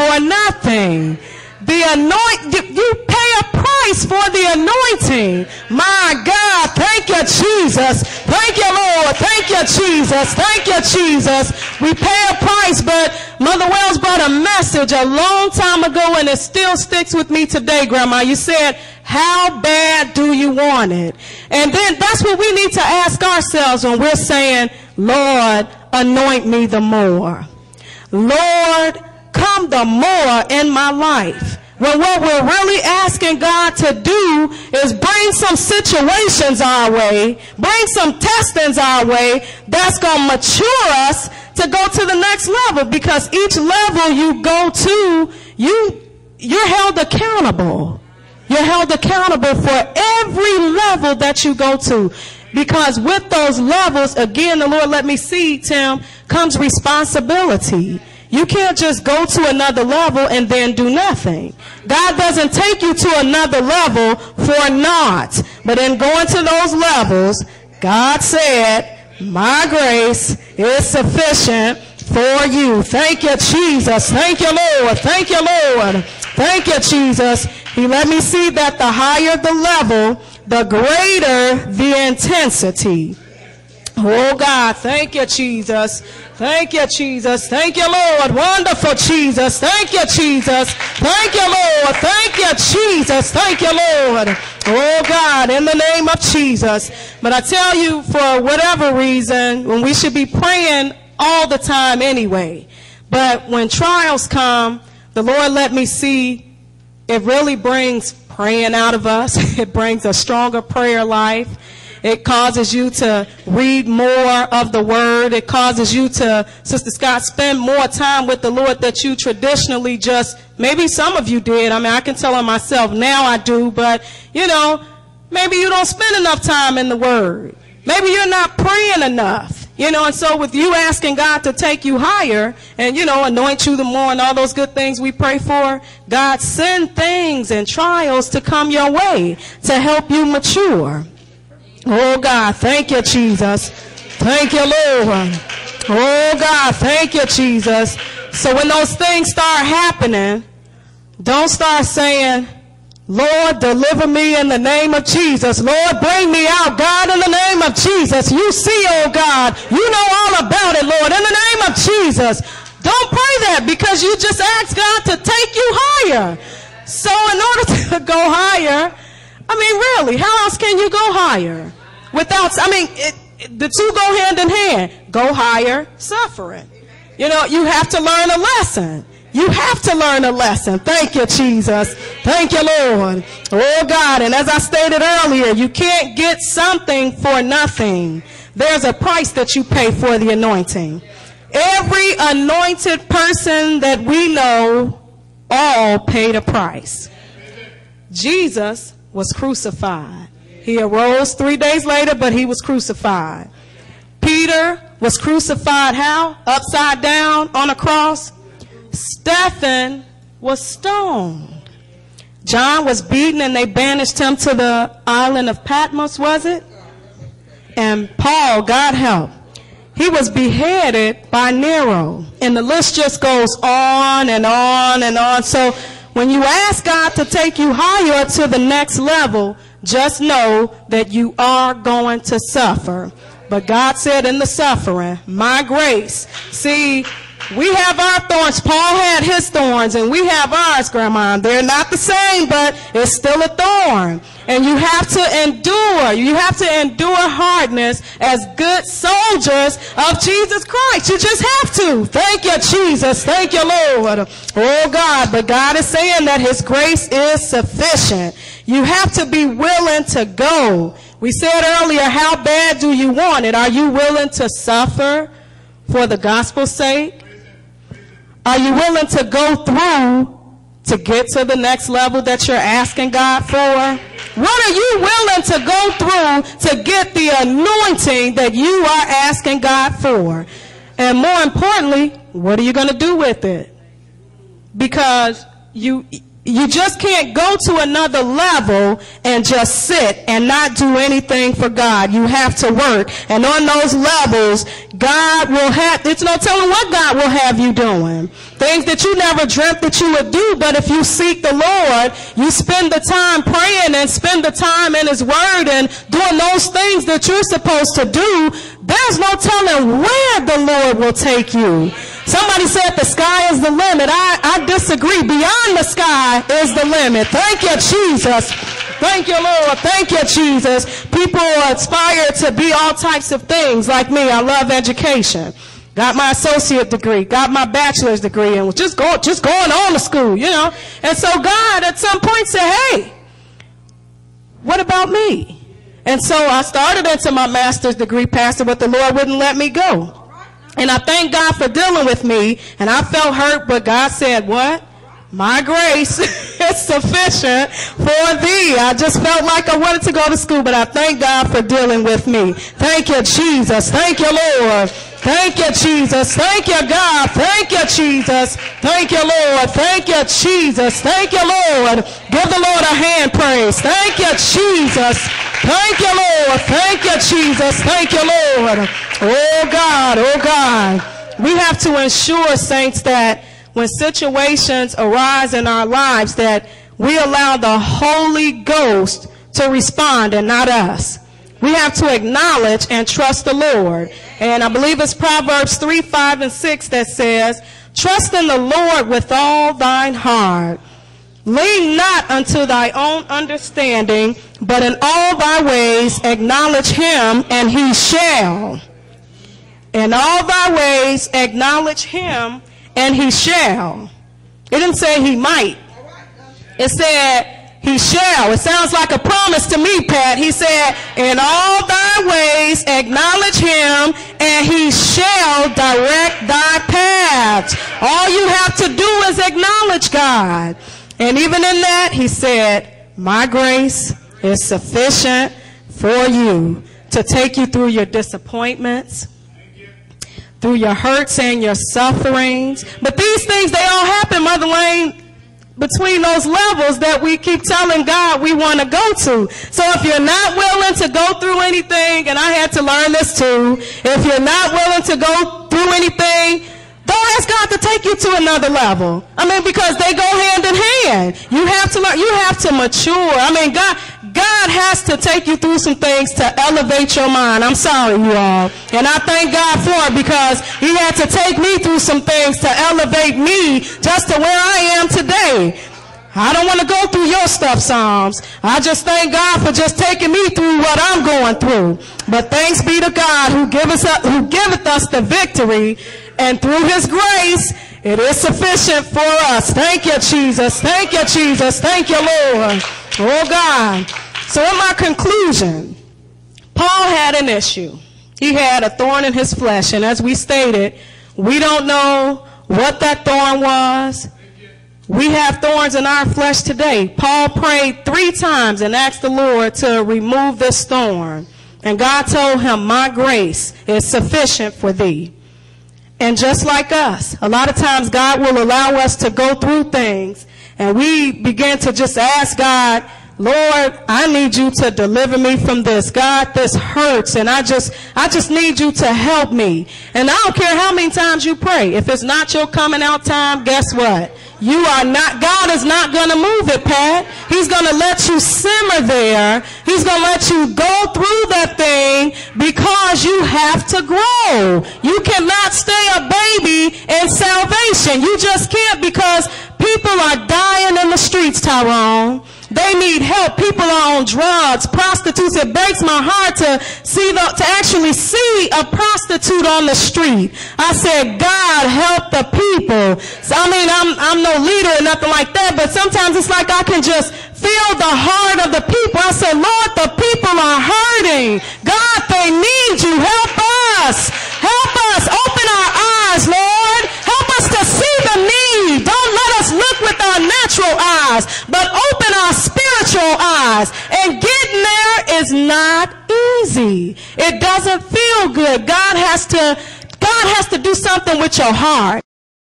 for nothing. You pay a price for the anointing. My God, thank you, Jesus. Thank you, Lord. Thank you, Jesus. Thank you, Jesus. We pay a price, but Mother Wells brought a message a long time ago, and it still sticks with me today, Grandma. You said, how bad do you want it? And then that's what we need to ask ourselves when we're saying, Lord, anoint me the more. Lord, come the more in my life. When what we're really asking God to do is bring some situations our way, bring some testings our way, that's going to mature us to go to the next level. Because each level you go to, you're held accountable. You're held accountable for every level that you go to. Because with those levels, again, the Lord let me see, Tim, comes responsibility. You can't just go to another level and then do nothing. God doesn't take you to another level for naught. But in going to those levels, God said, my grace is sufficient for you. Thank you, Jesus. Thank you, Lord. Thank you, Lord. Thank you, Jesus. He let me see that the higher the level, the greater the intensity. Oh, God, thank you, Jesus. Thank you, Jesus. Thank you, Lord. Wonderful Jesus. Thank you, Jesus. Thank you, Lord. Thank you, Jesus. Thank you, Lord. Oh, God, in the name of Jesus. But I tell you, for whatever reason, when we should be praying all the time anyway. But when trials come, the Lord let me see it really brings praying out of us. It brings a stronger prayer life. It causes you to read more of the Word. It causes you to, Sister Scott, spend more time with the Lord that you traditionally just, maybe some of you did. I mean, I can tell on myself now I do, but, you know, maybe you don't spend enough time in the Word. Maybe you're not praying enough. You know, and so with you asking God to take you higher and, you know, anoint you the more and all those good things we pray for, God send things and trials to come your way to help you mature. Oh, God, thank you, Jesus. Thank you, Lord. Oh, God, thank you, Jesus. So when those things start happening, don't start saying, Lord, deliver me in the name of Jesus. Lord, bring me out, God, in the name of Jesus. You see, oh, God, you know all about it, Lord, in the name of Jesus. Don't pray that because you just asked God to take you higher. So in order to go higher, I mean, really, how else can you go higher? Without, I mean, the two go hand in hand. Go higher, suffering. You know, you have to learn a lesson. You have to learn a lesson. Thank you, Jesus. Thank you, Lord. Oh, God, and as I stated earlier, you can't get something for nothing. There's a price that you pay for the anointing. Every anointed person that we know all paid a price. Jesus was crucified. He arose 3 days later, but he was crucified. Peter was crucified how? Upside down on a cross. Stephen was stoned. John was beaten and they banished him to the island of Patmos, was it? And Paul, God help, he was beheaded by Nero. And the list just goes on and on and on. So when you ask God to take you higher to the next level, just know that you are going to suffer. But God said in the suffering, my grace. See, we have our thorns. Paul had his thorns, and we have ours, Grandma. They're not the same, but it's still a thorn. And you have to endure. You have to endure hardness as good soldiers of Jesus Christ. You just have to. Thank you, Jesus. Thank you, Lord. Oh, God. But God is saying that his grace is sufficient. You have to be willing to go. We said earlier, how bad do you want it? Are you willing to suffer for the gospel's sake? Are you willing to go through to get to the next level that you're asking God for? What are you willing to go through to get the anointing that you are asking God for? And more importantly, what are you going to do with it? Because You just can't go to another level and just sit and not do anything for God. You have to work. And on those levels, God will have, there's no telling what God will have you doing. Things that you never dreamt that you would do, but if you seek the Lord, you spend the time praying and spend the time in His Word and doing those things that you're supposed to do, there's no telling where the Lord will take you. Somebody said the sky is the limit. I disagree. Beyond the sky is the limit. Thank you, Jesus. Thank you, Lord. Thank you, Jesus. People aspire to be all types of things like me. I love education. Got my associate degree, got my bachelor's degree, and was just going on to school, you know. And so God at some point said, hey, what about me? And so I started into my master's degree, Pastor, but the Lord wouldn't let me go. And I thank God for dealing with me, and I felt hurt, but God said, what? My grace is sufficient for thee. I just felt like I wanted to go to school, but I thank God for dealing with me. Thank you, Jesus. Thank you, Lord. Thank you, Jesus. Thank you, God. Thank you, Jesus. Thank you, Lord. Thank you, Jesus. Thank you, Lord. Give the Lord a hand praise. Thank you, Jesus. Thank you, Lord. Thank you, Jesus. Thank you, Lord. Oh, God. Oh, God. We have to ensure, saints, that when situations arise in our lives, that we allow the Holy Ghost to respond and not us. We have to acknowledge and trust the Lord. And I believe it's Proverbs 3, 5, and 6 that says, trust in the Lord with all thine heart. Lean not unto thy own understanding, but in all thy ways acknowledge him, and he shall. In all thy ways acknowledge him, and he shall. It didn't say he might. It said he shall. It sounds like a promise to me, Pat. He said, in all thy ways acknowledge him, and he shall direct thy paths. All you have to do is acknowledge God. And even in that, he said, my grace is sufficient for you to take you through your disappointments, through your hurts and your sufferings. But these things, they all happen, Mother Lane, between those levels that we keep telling God we want to go to. So if you're not willing to go through anything, and I had to learn this too, if you're not willing to go through anything, don't ask God to take you to another level. I mean, because they go hand in hand. You have to learn, you have to mature. I mean, God has to take you through some things to elevate your mind. I'm sorry, you all. And I thank God for it, because he had to take me through some things to elevate me just to where I am today. I don't want to go through your stuff, Psalms. I just thank God for just taking me through what I'm going through. But thanks be to God who giveth us the victory, and through his grace, it is sufficient for us. Thank you, Jesus. Thank you, Jesus. Thank you, Lord. Oh, God. So in my conclusion, Paul had an issue. He had a thorn in his flesh. And as we stated, we don't know what that thorn was. We have thorns in our flesh today. Paul prayed 3 times and asked the Lord to remove this thorn. And God told him, my grace is sufficient for thee. And just like us, a lot of times God will allow us to go through things, and we begin to just ask God, Lord, I need you to deliver me from this. God, this hurts, and I just need you to help me. And I don't care how many times you pray. If it's not your coming out time, guess what? You are not, God is not going to move it, Pat. He's going to let you simmer there. He's going to let you go through that thing, because you have to grow. You cannot stay a baby in salvation. You just can't, because people are dying in the streets, Tyrone. They need help. People are on drugs, prostitutes. It breaks my heart to actually see a prostitute on the street. I said, God, help the people. So, I mean, I'm no leader or nothing like that, but sometimes it's like I can just feel the heart of the people. I said, Lord, the people are hurting. God, they need you. Help us. Help us. Open our eyes, Lord. Help us to see the need. Don't let us look with our natural eyes, but open our spiritual eyes. And getting there is not easy. It doesn't feel good. God has to do something with your heart.